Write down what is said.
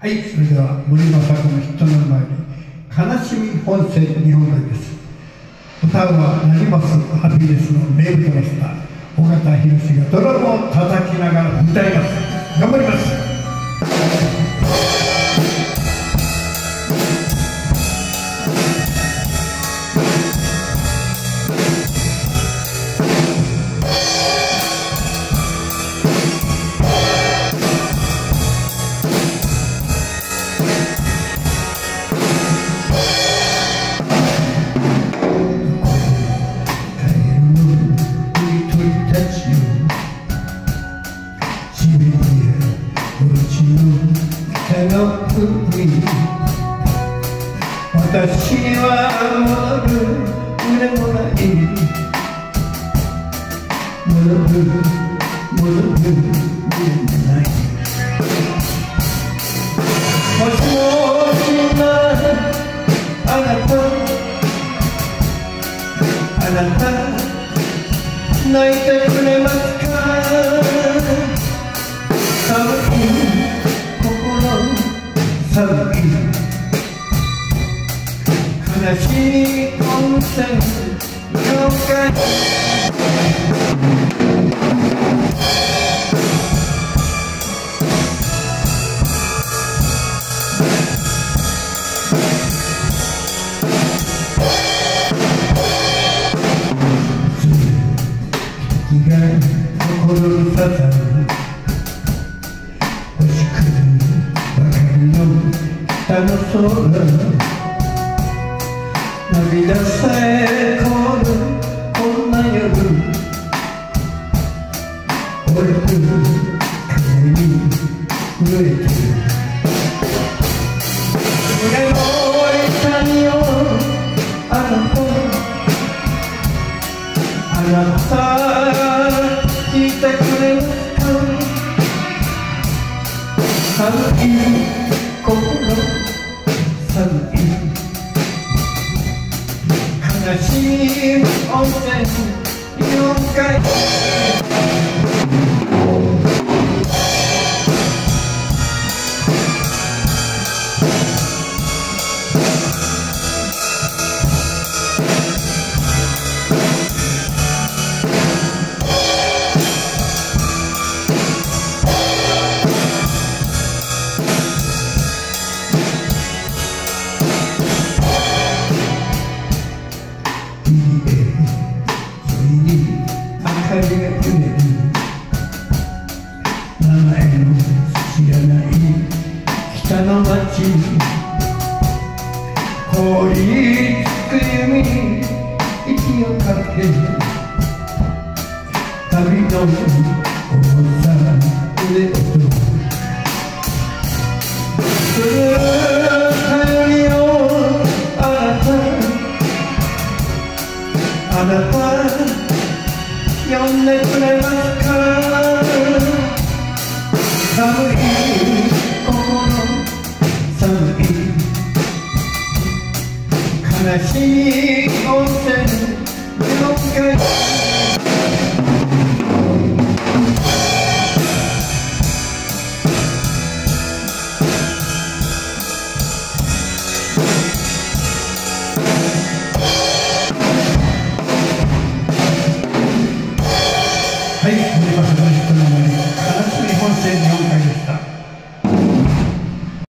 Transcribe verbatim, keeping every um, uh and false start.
はい、それでは森昌子のヒットナンバーに「悲しみ本線日本語」です。歌うはなりますハピネスの名物のスター尾形弘がドラムを叩きながら歌います。頑張ります。私には戻る胸もない戻る戻る胸もないもしもし今あなたあなた泣いてくれますか。寒い心寒い悲しい温泉業界月が心に刺さる星屑ばかりの北の空涙さえ凍るこんな夜俺と風に震えてる胸の痛みをあなたあなた聞いてくれますか。寒い心寒い悲しい温泉了解明かりが揺れる名前の知らない北の街凍りつく弓に息をかけ旅の大さ腕を取る頼りをあなたあなた呼んでくれますか。寒い心寒い悲しい温泉